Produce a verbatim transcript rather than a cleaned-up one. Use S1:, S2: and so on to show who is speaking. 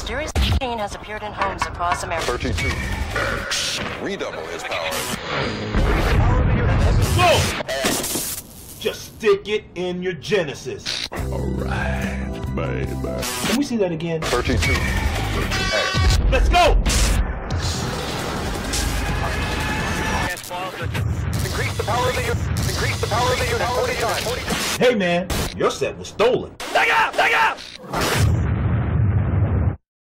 S1: mysterious machine has appeared in homes across America.
S2: thirty-two. Redouble his power.
S3: Go! Just stick it in your Genesis.
S4: Alright, baby.
S3: Can we see that again?
S2: thirty-two.
S3: Let's go!
S5: Increase the power of the unit. Increase the power of the unit forty times.
S3: Hey man, your set was stolen.
S5: Take out! Take out!